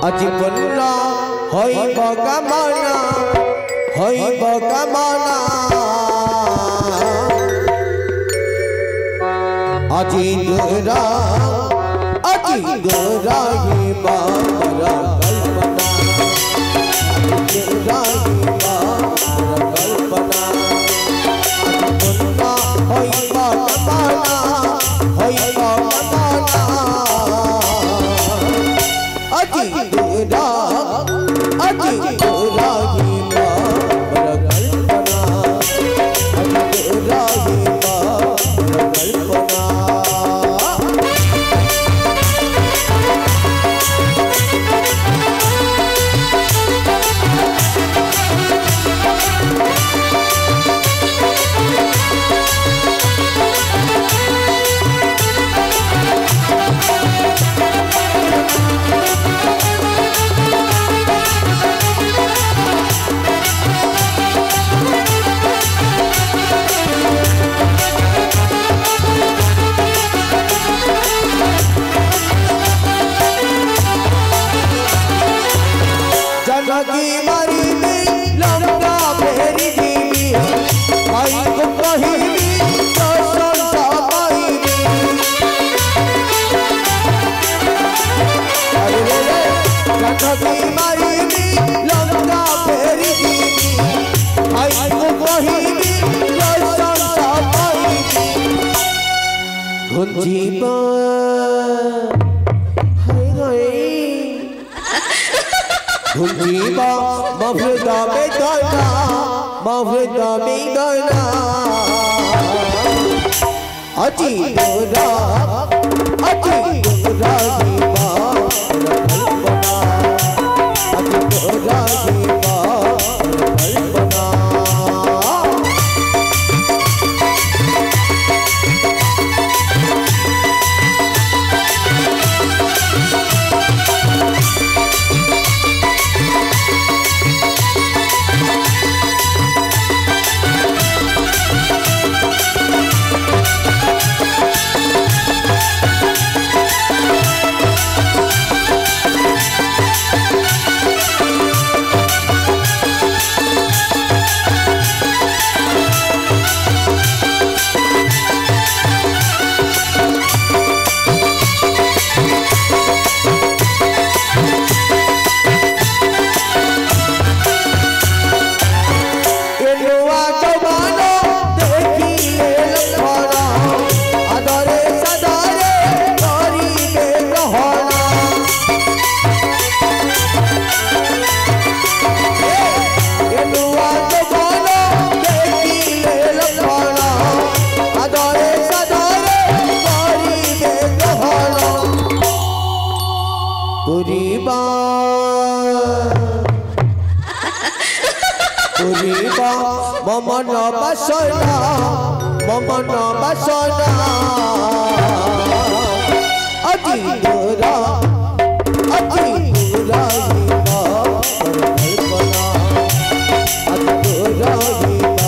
আজি পূর্ণ হইব কামনা হইব কামনা আজি দূরা হিব কল্পনা দূরা হিব কল্পনা আজি পূর্ণ হইব কামনা হইব কামনা আজি দূরা হিব কল্পনা আজি দূরা হিব কল্পনা जनकी मारी लंका फेरी जीवी भाई को कहिबी दर्शन पाइबी अरे जनकी मारी लंका फेरी जीवी भाई को कहिबी दर्शन पाइबी गुंजीबा Hunjiba mafrida bedana Aji dura hiba kalpana Aji dura hiba kalpana Mama no basona Aji dura hiba kalpana Aji dura hiba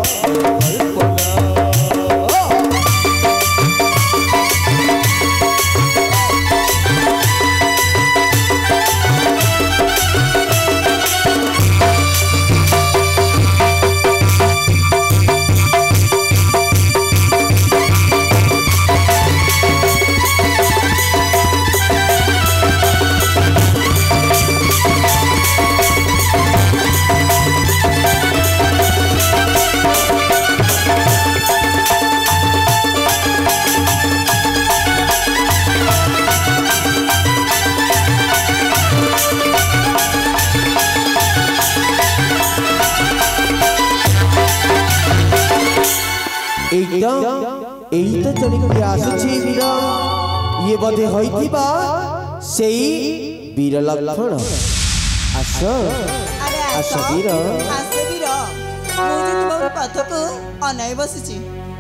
यही तो चलिक आसुची वीर ये बधे होइतिबा सेई वीर लक्षण आस आस वीर मु जे तुम पथको अनाई बसिची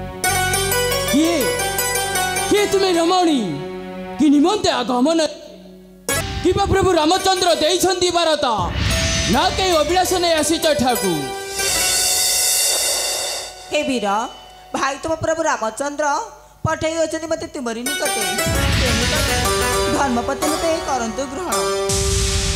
किए तुम्हें रमणी कि निमंते आगमन किबा प्रभु रामचंद्र देइछंदी बारता ना के अभिलाष नै आसीच ठाकू हे वीर भाई तुम प्रभु रामचंद्र पठाई अच्छे मत तुमरी निकटे धर्मपति मत करंतु ग्रहण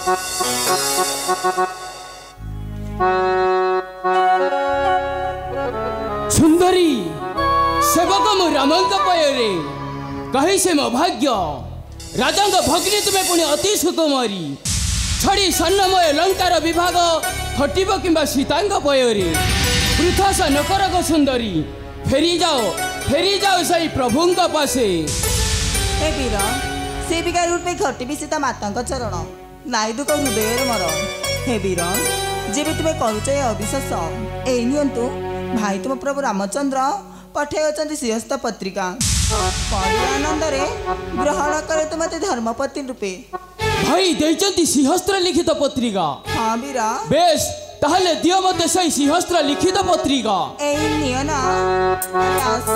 सुंदरी सेवक मु रामंक पୟରେ कही से मो भाग्य राजा भगिनी तुम्हें पुणी अति सुकुमारी छड़ी सन्नमय लंकार विभाग हटिब कि सीतांग पୟରେ पृथास नकर गो सुंदरी फेरी जाओ सही प्रभुंक पासे। हे वीर से विकार रूप में घटी सीता माता चरण नाई दुख हृदय मर। हे वीर जेबे तुम्हें करुच अविश्वास ए नियंतु भाई तुम प्रभु रामचंद्र पठाई सिंहस्थ पत्रिका आनंद ग्रहण करे तुम धर्मपत्नी रूपे भाई देइचंती सिंहस्त्र लिखित पत्रिका। हाँ वीरा बेस ताहले दियो मते सही सिंहस्त्र लिखित पत्रिका ए नियो ना आस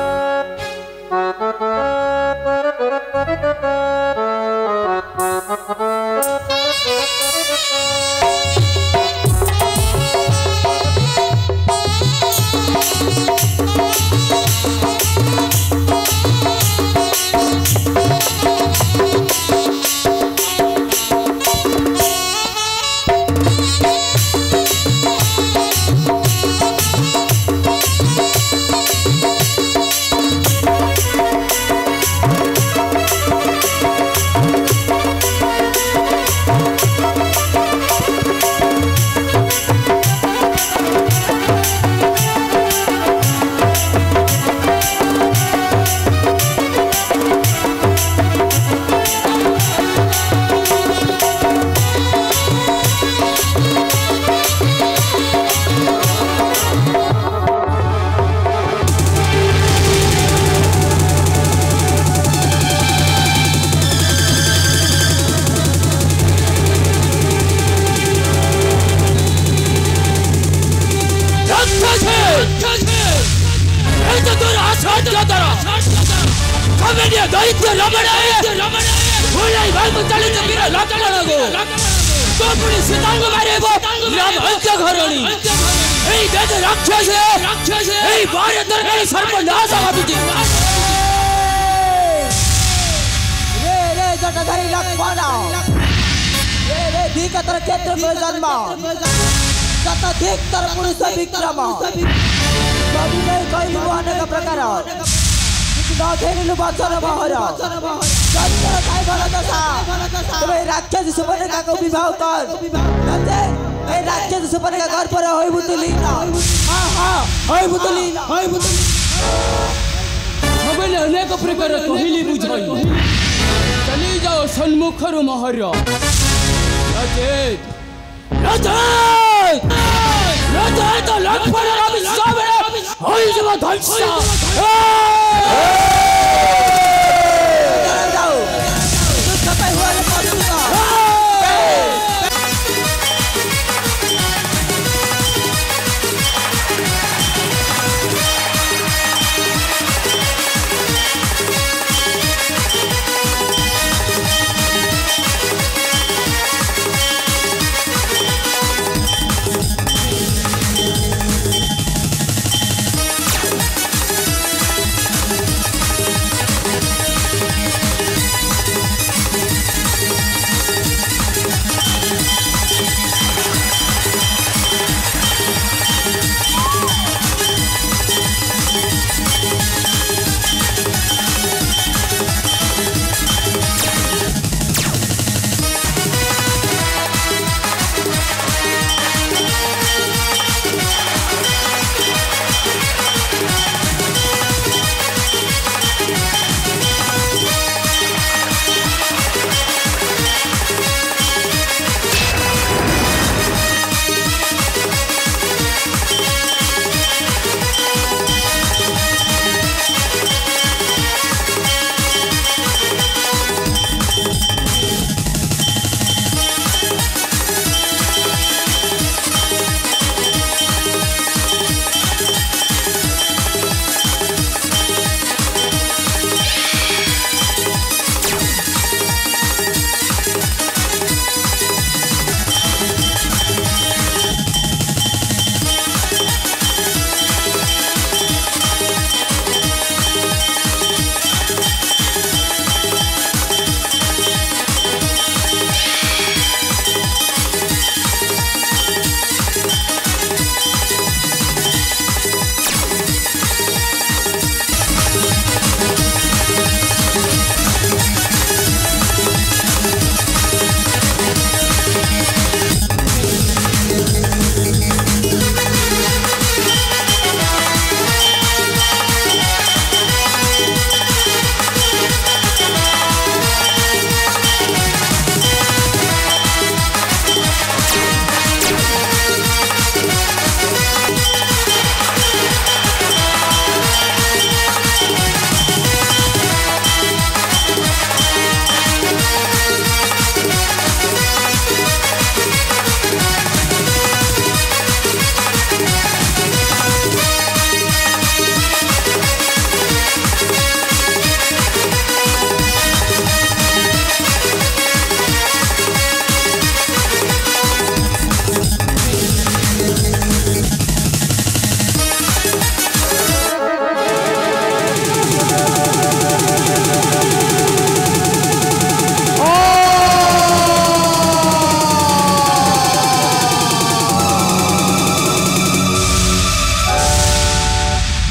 राक्षस सुपर्णिका को विवाह कर राक्षस सुपर्णिका घर पर होई बुतली सबले अनेक प्रकार कहली बुझाई चली जाओ सन्मुखरु महर लक्ष्मण होई जब धैर्य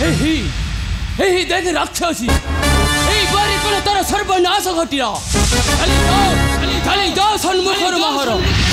ଏହି ଦେଖ ରାକ୍ଷସୀ এই বাড়ি করে তারা সর্বনাশ ঘটিল খালি যাও সম্মুখর মহর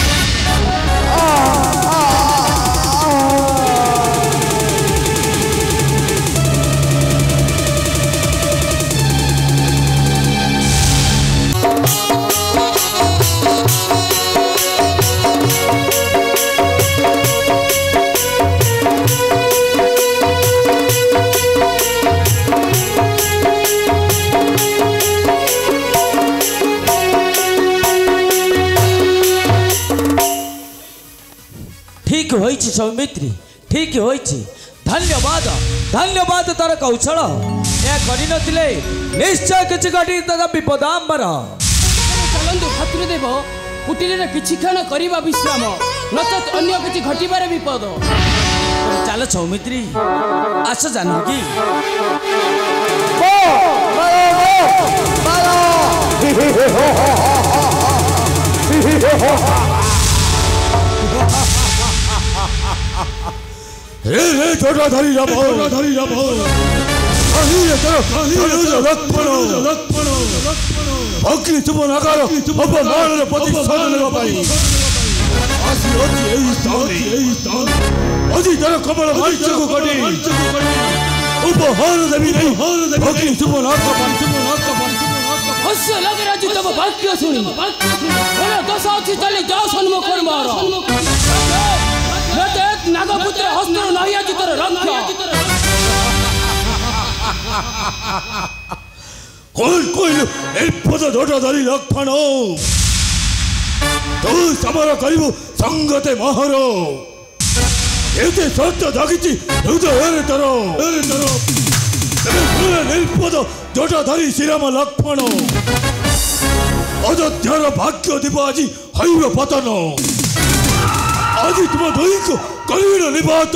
ठीक होइछि सौमित्री ठीक होइछि धन्यवाद धन्यवाद तार कौशल या करि नथिले निश्चय किछि घटी तदा विपदांबर चलंतु भातृदेव कुटीरे किछि क्षण करिबा विश्राम नचेत अन्य किछि घटिबारे विपद चल सौमित्री आस जानकी हे छोटाधारी भक्ति तुम नकार अपमान प्रतिशोधन अजी तर कमल मंच को कटी उपहार देवी नहीं भक्ति तुम हस्य लगे राजू तब वाक्य सुनी बोले दस अछि चले जाओ सन्मुखर मार नते नागपुत्र हस्तर नहीं अछि तर रक्षा कोई ए पद छोटाधारी लक्षण तू समर करिबु संगते महरो एते सत्य दागिछि हृदय तरो निर्पद जोटाधारी श्रीराम लक्ष्मण अयोध्यार भाग्य दीप आज हईब पतन आज तुम दुई को कलिण निपात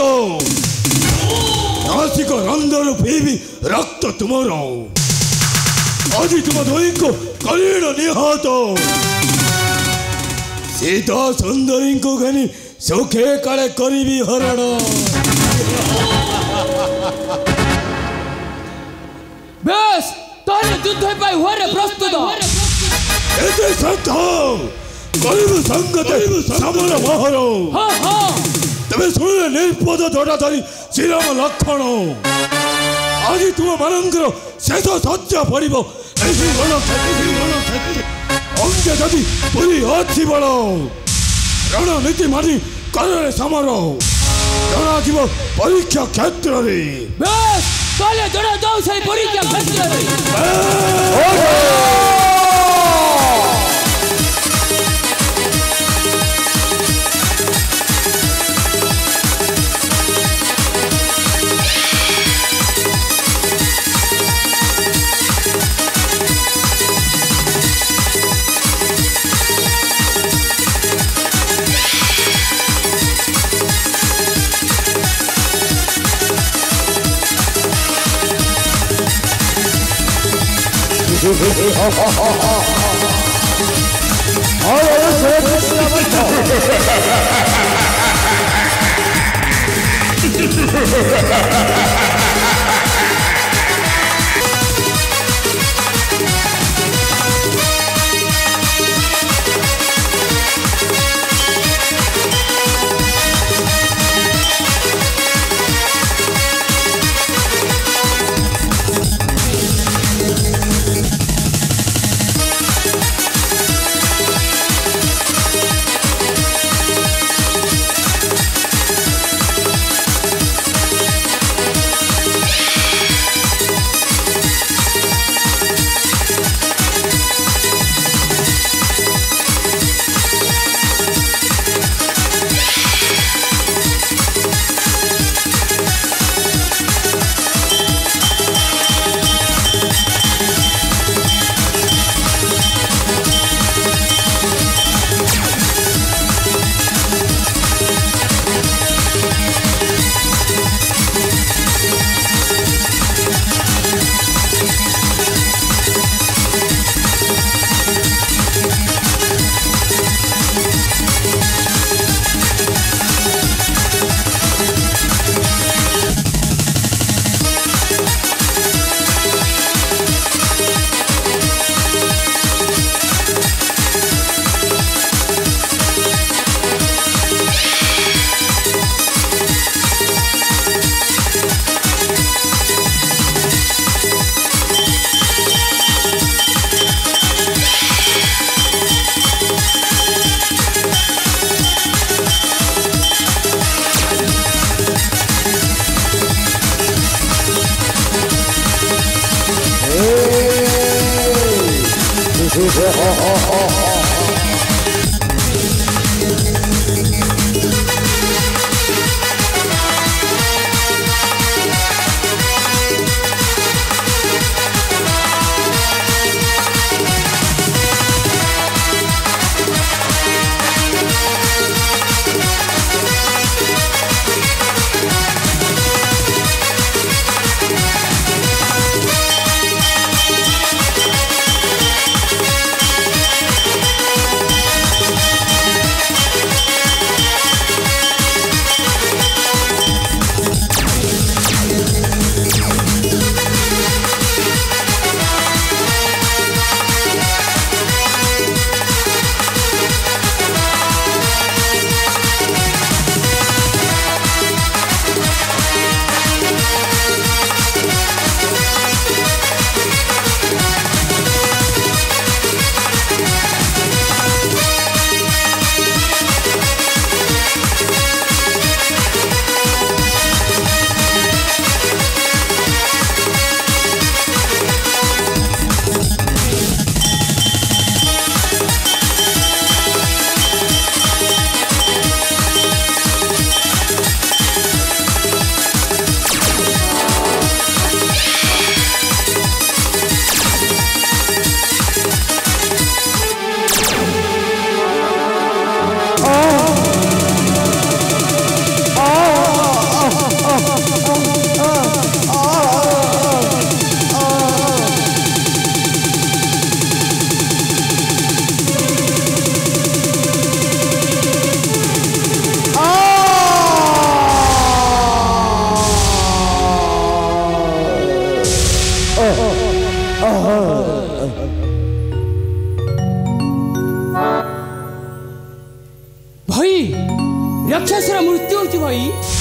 नासिक रंधर पीबी रक्त तुमर आज तुम दुई को कलिण निहत सीता सुंदरी को घनी सुखे काले करी हरण बेस तोरे युद्ध पाई होरे प्रस्तुत एते सत्य कलिब संगते समर महरो हां हां तबे सुन निर्पद जोटाधारी श्रीराम लक्ष्मण आज तुम मानंकर शेष सत्य पड़िबो एही रण अंगे जदि पुरी अछि बळ रणनीति मानि करे समर जना जीव परीक्षा क्षेत्र रे बेस तोले जड़ा जाऊ से परीक्षा क्षेत्र रे भाई राक्षसर मृत्यु होती भाई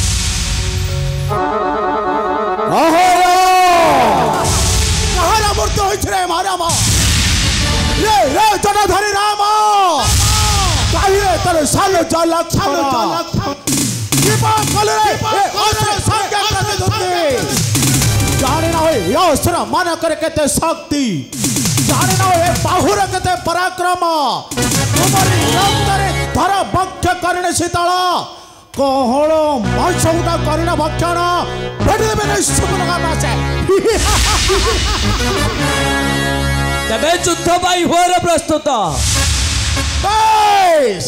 कहारा मृत्यु होइछ रे मारा मा रे रे जटाधारी राम काहे तोर सालो जाला दीपा कले रे अस्त्र संज्ञा करते दोते जाने ना होय यो अस्त्र मान करे केते शक्ति जाने ना होय बाहुर केते पराक्रम तुम्हारी रक्तरे धर भक्ष करणे शीतल कहळ मौसौटा करणे भक्षण बेटे बेटे सुमनगा मासे तबे युद्ध पाई होर प्रस्तुत बस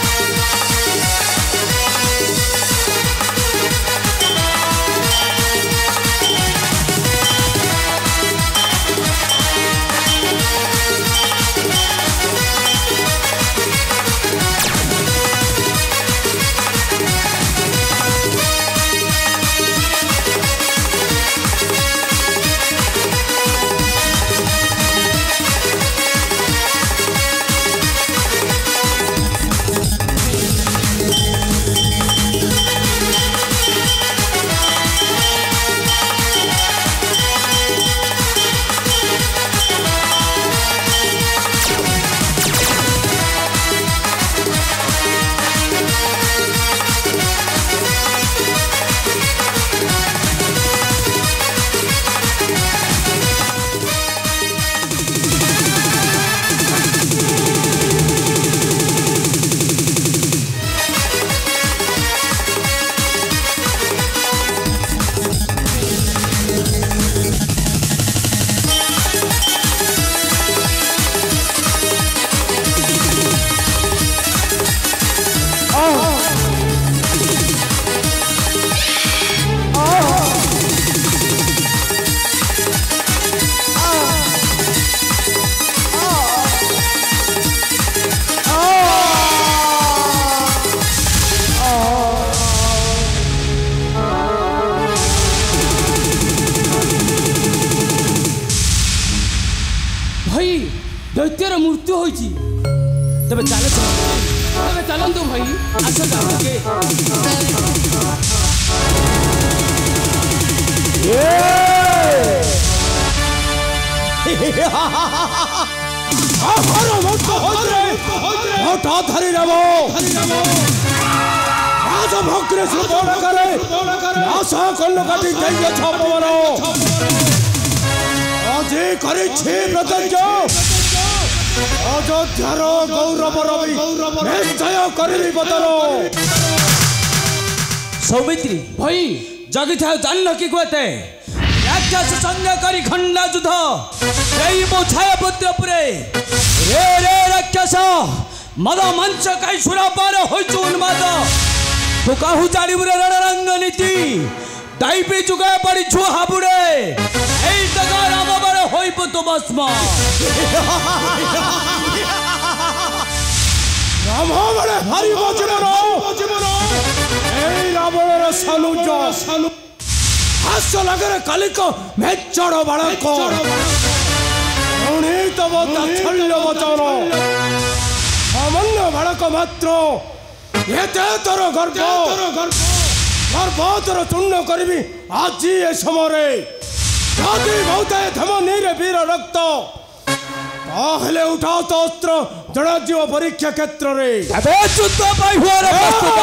दैत्यर मृत्यु होइछि तबे चले तबे चलंतु भाई आस जाओ के धरी रहो आज भक्रे सुबोड़ करे आशा कल्लो काटी दैय छपवरो अजे करे छे प्रतंजो ଅଯୋଧ୍ୟାର ଗୌରବ ରବି ନିଶ୍ଚୟ କରିବି ବଦଳ। ସୌମିତ୍ରୀ ଭାଇ ଜଗିଥାଉ ଜାଣିଲ କି କୁହତେ ରାକ୍ଷସ ସଂଜ୍ଞା କରି ଖଣ୍ଡା ଯୁଦ୍ଧ ଏଇ ମୋ ଛାୟାପତ୍ର ଉପରେ ରେ ରେ ରାକ୍ଷସ ମଦ ମଞ୍ଚ କାଇ ସୁର ପାର ହୋଇଛୁ ଉନ୍ମାଦ ତୁ କାହୁ ଜାଣିବୁ ରେ ରଣରଙ୍ଗ ନୀତି ଦାଇପି ଯୁଗା ପଡ଼ିଛୁ ହାବୁଡ଼େ ଏଇ ତକ ରାମ ବାର ହୋଇବୁ ତୁ ଭସ୍ମ ରାମ ବେଳେ ହାରିବ ଜୀବନ এই রাবণের সানুজ হাস্য লাগরে কালিক মেচড় বাড়ক অনিতব তাচ্ছল্য বচন সামান্য বাড়ক মাত্র এতে তোর গর্ব তোর চূর্ণ করবি আজি এ সমরে যদি বহুতে ধমনীরে বীর রক্ত তাহলে উঠাও তো অস্ত্র জড়াজীব পরীক্ষা ক্ষেত্রে ଏବେ ଯୁଦ୍ଧ ପାଇଁ ହୁଅର ପ୍ରସ୍ତୁତ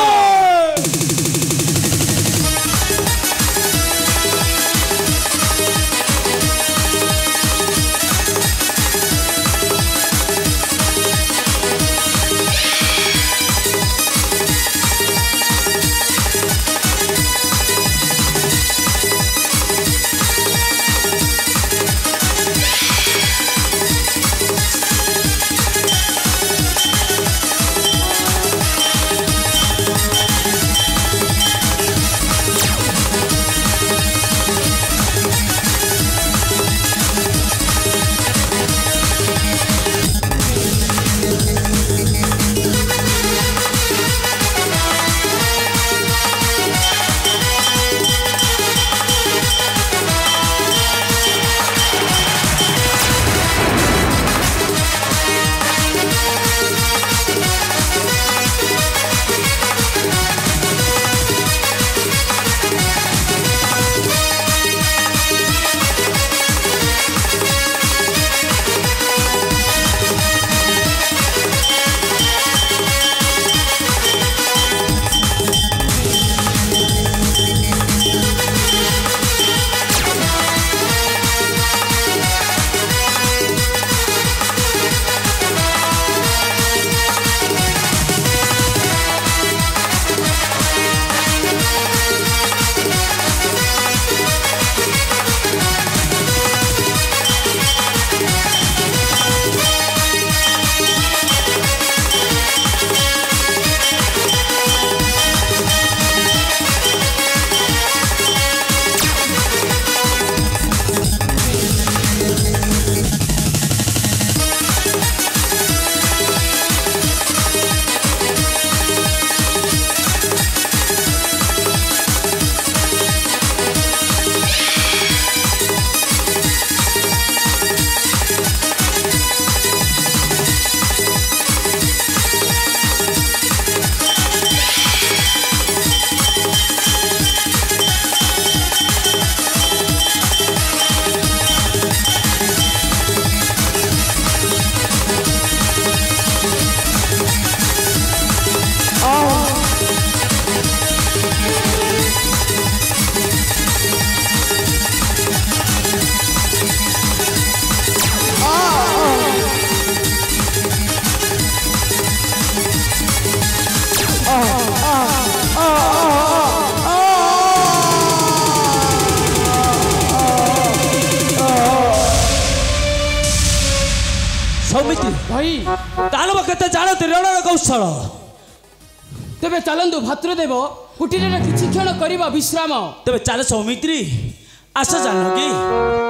ସୌମିତ୍ରୀ ଭାଇ ଦାନବ କେତେ ଜାଣନ୍ତି ରଣର କୌଶଳ ତେବେ ଚାଲନ୍ତୁ ଭାତୃଦେବ କୁଟୀରରେ କିଛି କ୍ଷଣ କରିବା ବିଶ୍ରାମ ତେବେ ଚାଲ ସୌମିତ୍ରୀ ଆସ ଜାନକୀ